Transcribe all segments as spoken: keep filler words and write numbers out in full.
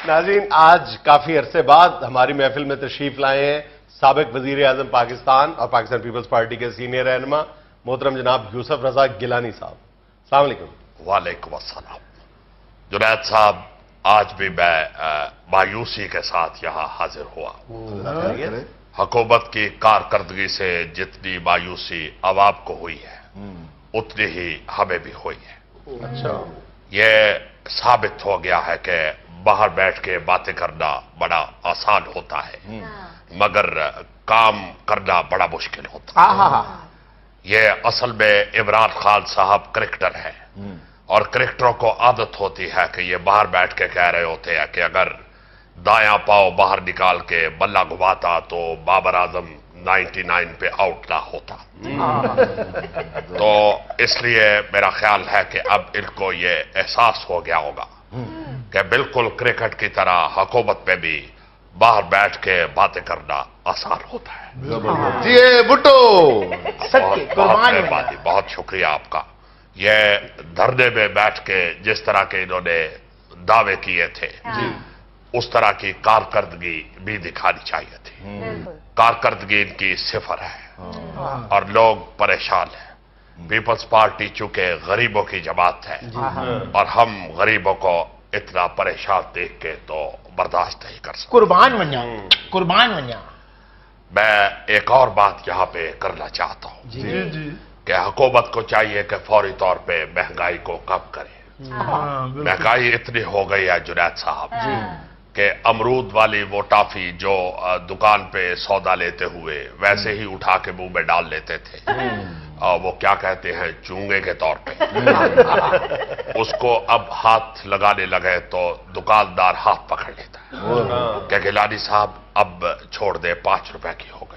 ناظرین، آج کافی عرصے بعد ہماری محفل میں تشریف لائے ہیں سابق وزیر اعظم پاکستان اور پاکستان پیپلز پارٹی کے سینئر رہنما محترم جناب یوسف رضا گیلانی صاحب. السلام علیکم. وعلیکم السلام. جنید صاحب، آج بھی میں مایوسی کے ساتھ یہاں حاضر ہوا. حکومت کی کارکردگی سے جتنی مایوسی عوام کو ہوئی ہے اتنی ہی ہمیں بھی ہوئی ہے. اچھا، یہ ثابت ہو گیا ہے کہ باہر بیٹھ کے باتیں کرنا بڑا آسان ہوتا ہے مگر کام کرنا بڑا مشکل ہوتا ہے. یہ اصل میں عمران خان صاحب کرکٹر ہے اور کرکٹروں کو عادت ہوتی ہے کہ یہ باہر بیٹھ کے کہہ رہے ہوتے ہیں کہ اگر دایاں پاؤں باہر نکال کے بلہ گھماتا تو بابر اعظم نائنٹی نائن پہ آؤٹ نہ ہوتا. تو اس لیے میرا خیال ہے کہ اب ان کو یہ احساس ہو گیا ہوگا کہ بالکل کرکٹ کی طرح حکومت میں بھی باہر بیٹھ کے باتیں کرنا آسان ہوتا ہے. جی بھٹو، بہت بہت مہربانی، بہت شکریہ آپ کا. یہ دھرنے میں بیٹھ کے جس طرح کے انہوں نے دعوے کیے تھے اس طرح کی کارکردگی بھی دکھانی چاہیے تھی. کارکردگی ان کی صفر ہے اور لوگ پریشان ہیں. پیپلز پارٹی چونکہ غریبوں کی جماعت ہے اور ہم غریبوں کو اتنا پریشان دیکھ کے تو برداشت نہیں کر سکتے. قربان منیا قربان منیا میں ایک اور بات یہاں پہ کرنا چاہتا ہوں کہ حکومت کو چاہیے کہ فوری طور پہ مہنگائی کو کم کرے. مہنگائی اتنی ہو گئی ہے جنید صاحب کہ امرود والی وہ ٹافی جو دکان پہ سودا لیتے ہوئے ویسے ہی اٹھا کے منہ میں ڈال لیتے تھے، اور وہ کیا کہتے ہیں چونگے کے طور پہ، اس کو اب ہاتھ لگانے لگے تو دکاندار ہاتھ پکڑ لیتا ہے کہ گیلانی صاحب اب چھوڑ دے، پانچ روپے کی ہو گئی.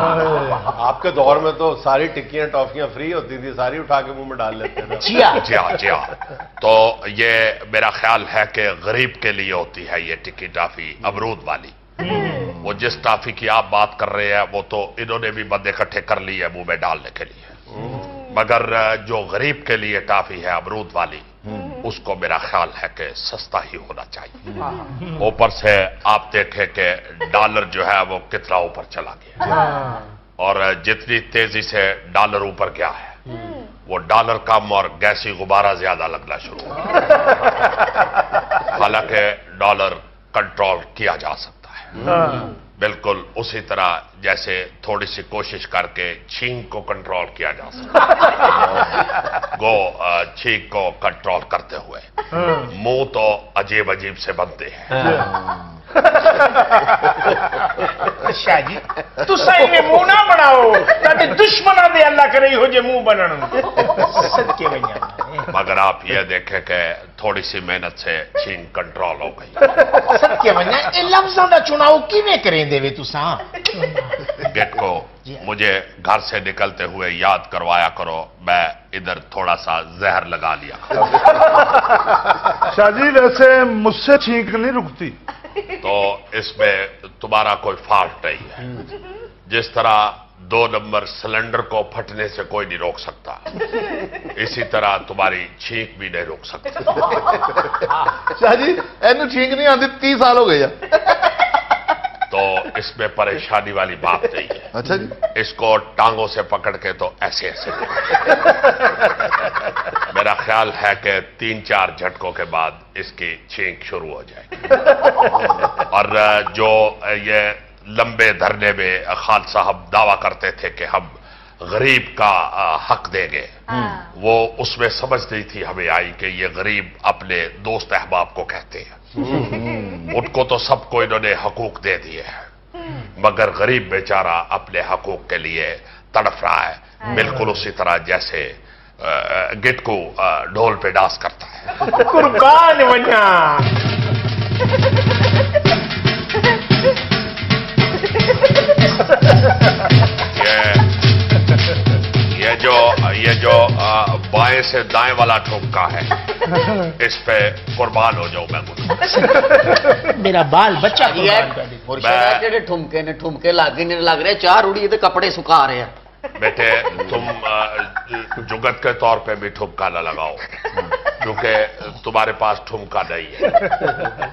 آپ کے دور میں تو ساری ٹکیاں ٹافیاں فری ہوتی تھی، ساری اٹھا کے منہ میں ڈال لیتے تھے. جی ہاں جی ہاں جی ہاں تو یہ میرا خیال ہے کہ غریب کے لیے ہوتی ہے یہ ٹکی ٹافی امرود والی. وہ جس ٹافی کی آپ بات کر رہے ہیں وہ تو انہوں نے بھی بندے اکٹھے کر لی ہے منہ میں ڈالنے کے لیے، مگر جو غریب کے لیے ٹافی ہے امرود والی اس کو میرا خیال ہے کہ سستا ہی ہونا چاہیے. اوپر سے آپ دیکھیں کہ ڈالر جو ہے وہ کتنا اوپر چلا گیا اور جتنی تیزی سے ڈالر اوپر گیا ہے وہ ڈالر کم اور گیسی غبارہ زیادہ لگنا شروع ہوا. حالانکہ ڈالر کنٹرول کیا جا سکتا ہے بالکل اسی طرح جیسے تھوڑی سی کوشش کر کے چھینک کو کنٹرول کیا جا سکتا ہے. گو چھینک کو کنٹرول کرتے ہوئے منہ تو عجیب عجیب سے بنتے ہیں. شاہ جی تسا انہیں منہ نہ بناؤ تاکہ دشمنہ دے اللہ کرے ہو جے منہ بنانا. صدقے منیا مگر آپ یہ دیکھیں کہ تھوڑی سی محنت سے چھینک کنٹرول ہو گئی. صدقے منیا یہ لفظوں کا چناؤ کیویں کریں دے وے تسا؟ گیٹ کو مجھے گھر سے نکلتے ہوئے یاد کروایا کرو، میں ادھر تھوڑا سا زہر لگا لیا. شاہ جی ویسے مجھ سے چھینک نہیں رکتی تو اس میں تمہارا کوئی فالٹ نہیں ہے. جس طرح دو نمبر سلنڈر کو پھٹنے سے کوئی نہیں روک سکتا اسی طرح تمہاری چھینک بھی نہیں روک سکتی. شاہ جی اینو چھینک نہیں آتی، تیس سال ہو گئے. تو اس میں پریشانی والی بات نہیں ہے. اچھا جی، اس کو ٹانگوں سے پکڑ کے تو ایسے ایسے میرا خیال ہے کہ تین چار جھٹکوں کے بعد اس کی چھینک شروع ہو جائے گی. اور جو یہ لمبے دھرنے میں خان صاحب دعویٰ کرتے تھے کہ ہم غریب کا حق دیں گے، وہ اس میں سمجھ نہیں تھی ہمیں آئی کہ یہ غریب اپنے دوست احباب کو کہتے ہیں. ان کو تو سب کو انہوں نے حقوق دے دیے ہیں مگر غریب بیچارہ اپنے حقوق کے لیے تڑپ رہا ہے بالکل اسی طرح جیسے گٹ کو ڈھول پہ ڈانس کرتا ہے. قربان منیا یہ جو یہ جو بائیں سے دائیں والا ٹھمکا ہے اس پہ قربان ہو جاؤ میں. میرا بال بچہ قربان کر دے. ٹھمکے نے ٹھمکے لگ نہیں لگ رہے، چار اڑی تو کپڑے سکھا رہے ہیں. بیٹے تم جگت کے طور پہ بھی ٹھمکا نہ لگاؤ کیونکہ تمہارے پاس ٹھمکا نہیں ہے.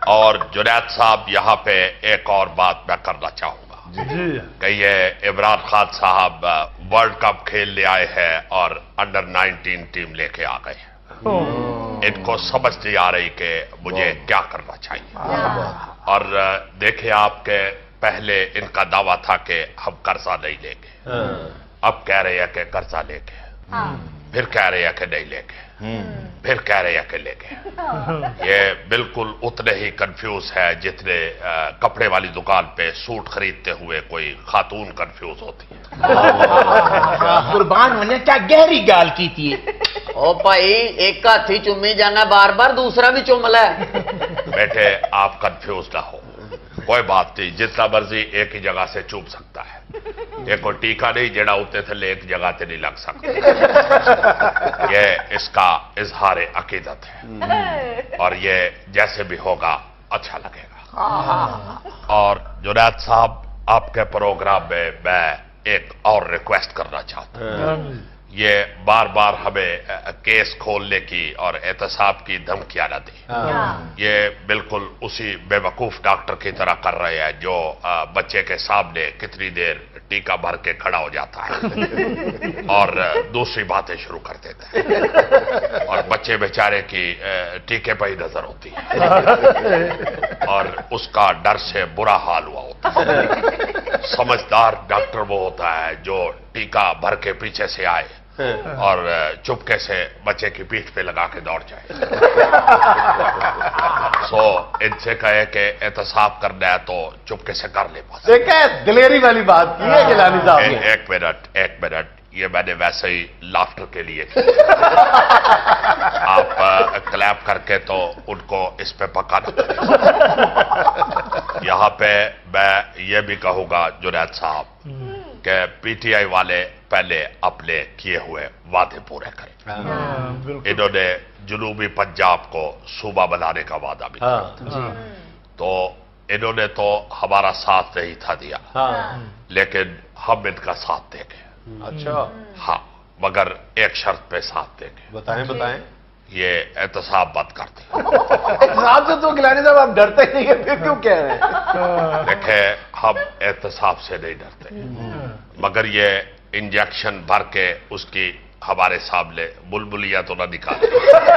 اور जुनैद साहब यहाँ पे एक और बात मैं करना चाहूंगा कि ये इमरान खान साहब वर्ल्ड कप खेलने आए हैं और अंडर नाइनटीन टीम लेके आ गए हैं। इनको समझ नहीं आ रही कि मुझे क्या करना चाहिए। और देखिए आपके पहले इनका दावा था कि हम कर्जा नहीं लेंगे, अब कह रहे हैं कि कर्जा लेंगे, फिर कह रहे हैं कि नहीं लेंगे, फिर कह रहे हैं कि लेंगे। ये बिल्कुल उतने ही कंफ्यूज है जितने आ, कपड़े वाली दुकान पे सूट खरीदते हुए कोई खातून कंफ्यूज होती है। कुर्बान होने क्या गहरी गाल की थी। ओ भाई एक हाथी चुम्मी जाना बार बार दूसरा भी चुम लै। बेटे आप कंफ्यूज ना हो, कोई बात नहीं, जितना मर्जी एक ही जगह से चूम सकता है। ये कोई टीका नहीं जेड़ा उतने थले एक जगह से नहीं लग सकता। ये इसका इजहार अकीदत है और ये जैसे भी होगा अच्छा लगेगा। और जुनैद साहब आपके प्रोग्राम में मैं एक और रिक्वेस्ट करना चाहता हूं। ये बार बार हमें केस खोलने की और एहतसाब की धमकियां न दी। ये बिल्कुल उसी बेवकूफ डॉक्टर की तरह कर रहे हैं जो बच्चे के सामने कितनी देर टीका भर के खड़ा हो जाता है और दूसरी बातें शुरू कर देता है और बच्चे बेचारे की टीके पर ही नजर होती है और उसका डर से बुरा हाल हुआ होता है। समझदार डॉक्टर वो होता है जो टीका भर के पीछे से आए और चुपके से बच्चे की पीठ पे लगा के दौड़ जाए। सो इनसे कहे कि एहतसाब करना है तो चुपके से कर ले। देखिए दिलेरी वाली बात की है गिलानी साहब ने। एक मिनट एक मिनट, ये मैंने वैसे ही लाफ्टर के लिए आप क्लैप करके तो उनको इस पे पकाना। यहां पे मैं ये भी कहूंगा जुनैद साहब कि पीटीआई वाले पहले अपने किए हुए वादे पूरे करें। इन्होंने जनूबी पंजाब को सूबा बनाने का वादा भी किया, तो इन्होंने तो हमारा साथ नहीं था दिया, लेकिन हम इनका साथ देंगे। अच्छा हाँ, मगर एक शर्त पे साथ देंगे। बताएं बताएं। ये एहतसाब मत करते। एहतसाब से तो गिलानी साहब आप डरते नहीं है, फिर क्यों कह रहे हैं? देखे हम एहतसाब से नहीं डरते, मगर ये इंजेक्शन भर के उसकी हमारे सामने बुलबुलियां तो न निकाले।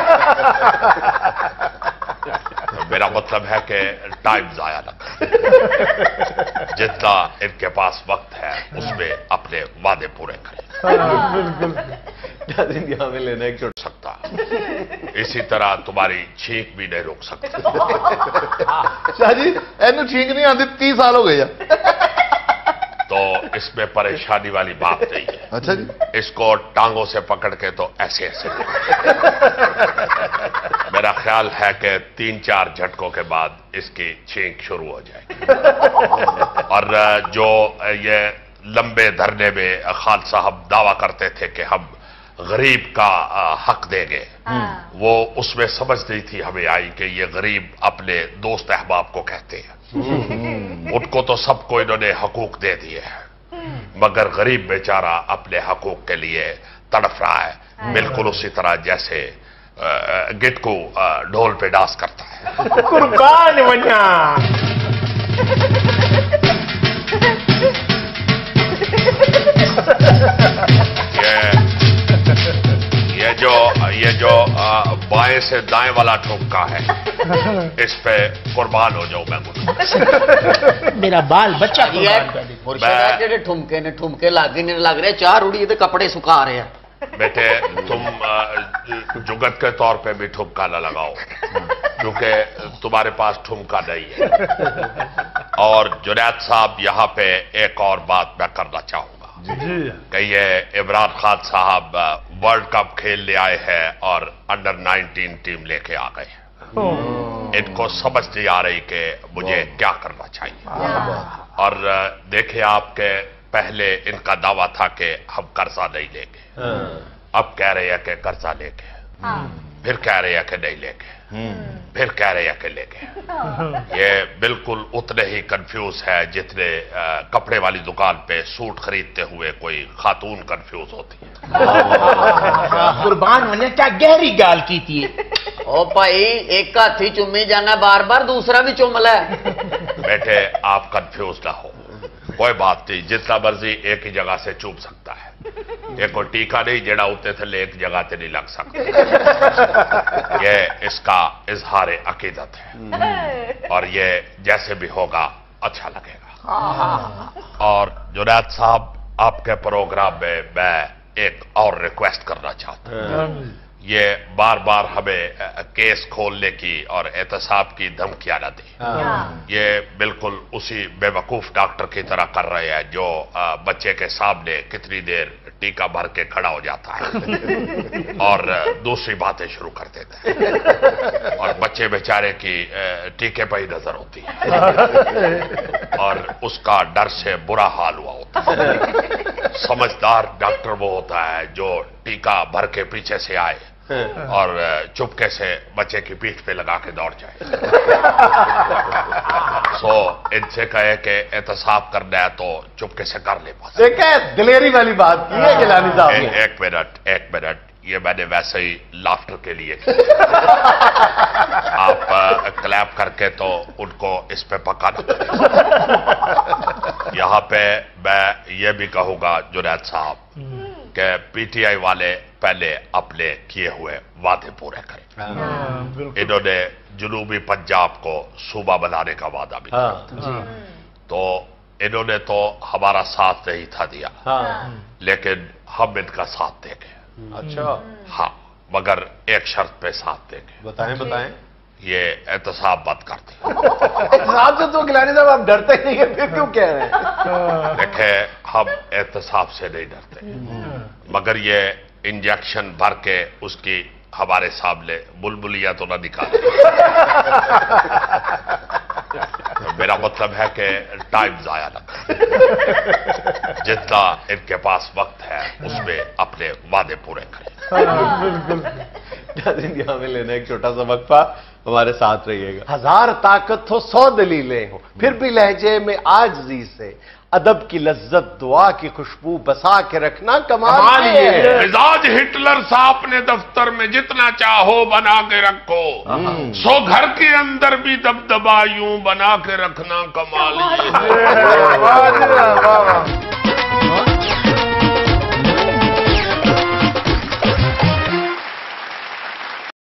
मेरा मतलब है कि टाइम जाया न करें, जितना इनके पास वक्त है उसमें अपने वादे पूरे करें। यहां में लेना एक छोटा सकता, इसी तरह तुम्हारी छींक भी नहीं रोक सकती। शाह जी एनू छींक नहीं आती, तीस साल हो गए। तो इसमें परेशानी वाली बात नहीं है। अच्छा जी, इसको टांगों से पकड़ के तो ऐसे ऐसे मेरा ख्याल है कि तीन चार झटकों के बाद इसकी छींक शुरू हो जाएगी। और जो ये लंबे धरने में खान साहब दावा करते थे कि हम गरीब का हक देंगे, वो उसमें समझ नहीं थी हमें आई कि ये गरीब अपने दोस्त अहबाब को कहते हैं। उनको तो सबको इन्होंने हकूक दे दिए हैं, मगर गरीब बेचारा अपने हकूक के लिए तड़फ रहा है, बिल्कुल उसी तरह जैसे गिट्टू ढोल पे डांस करता है। कुर्बान वन्या। ये ये जो ये जो बाएं से दाएं वाला ठुमका है, इस पे कुर्बान हो जाऊं मैं कुछ। मेरा बाल बच्चा कुर्बान कर दे। मुर्शिदा जेडे ठुमके ने ठुमके लग गए ने, लग रहे चार उड़ी ते कपड़े सुखा रहे हैं। बेटे तुम जुगत के तौर पे भी ठुमका न लगाओ, क्योंकि तुम्हारे पास ठुमका नहीं है। और जुनैद साहब यहाँ पे एक और बात मैं करना चाहूंगा कि ये इमरान खान साहब वर्ल्ड कप खेलने आए हैं और अंडर नाइनटीन टीम लेके आ गए हैं। इनको समझ नहीं आ रही कि मुझे क्या करना चाहिए। और देखिए आपके पहले इनका दावा था कि हम कर्जा नहीं लेंगे, अब कह रहे हैं कि कर्जा लेंगे, फिर कह रहे हैं कि नहीं लेंगे, फिर कह रहे हैं कि लेंगे। ये बिल्कुल उतने ही कंफ्यूज है जितने कपड़े वाली दुकान पे सूट खरीदते हुए कोई खातून कंफ्यूज होती है। कुर्बान होने क्या गहरी गाल की थी। ओ भाई एक हाथी चुम्मी जाना बार बार, दूसरा भी चुम ले। बेटे आप कंफ्यूज ना हो, कोई बात नहीं, जितना मर्जी एक ही जगह से चूम सकता है। ये कोई टीका नहीं जेड़ा उतने थले एक जगह से नहीं लग सकता। ये इसका इजहार अकीदत है और ये जैसे भी होगा अच्छा लगेगा। और जुनैद साहब, आपके प्रोग्राम में मैं एक और रिक्वेस्ट करना चाहता हूं। ये बार बार हमें केस खोलने की और एहतसाब की धमकियां न दी। ये बिल्कुल उसी बेवकूफ डॉक्टर की तरह कर रहे हैं जो बच्चे के सामने कितनी देर टीका भर के खड़ा हो जाता है और दूसरी बातें शुरू कर देता है और बच्चे बेचारे की टीके पर ही नजर होती है और उसका डर से बुरा हाल हुआ होता है। समझदार डॉक्टर वो होता है जो टीका भर के पीछे से आए और चुपके से बच्चे की पीठ पे लगा के दौड़ जाए। सो इनसे कहे कि एहतसाब करना है तो चुपके से कर ले। बस एक दिलेरी वाली बात की है गिलानी साहब ने। एक मिनट एक मिनट, ये मैंने वैसे ही लाफ्टर के लिए आप क्लैप करके तो उनको इस पे पका न करें। यहां पे मैं ये भी कहूंगा जुनैद साहब कि पीटीआई वाले पहले अपने किए हुए वादे पूरे करें। इन्होंने जनूबी पंजाब को सूबा बनाने का वादा भी किया, तो इन्होंने तो हमारा साथ नहीं था दिया, लेकिन हम इनका साथ देंगे। अच्छा, हाँ, मगर एक शर्त पे साथ देंगे। बताएं बताएं। ये एहतसाब मत कर दें। एहतसाब से तो गिलानी साहब आप डरते नहीं है, फिर क्यों कह रहे हैं? देखे, हम एहतसाब से नहीं डरते, मगर ये इंजेक्शन भर के उसकी हमारे सामने बुलबुलियां तो ना निकाले। तो मेरा मतलब है कि टाइम जाया ना करें, जितना इनके पास वक्त है उसमें अपने वादे पूरे करें। यहां में लेना एक छोटा सा वक्फा, हमारे साथ रहिएगा। हजार ताकत हो सौ दलीलें हो, फिर भी लहजे में आजिज़ी से अदब की लज्जत दुआ की खुशबू बसा के रखना कमाल है। मिजाज हिटलर सा अपने दफ्तर में जितना चाहो बना के रखो, सो घर के अंदर भी दबदबा यूं बना के रखना कमाल है।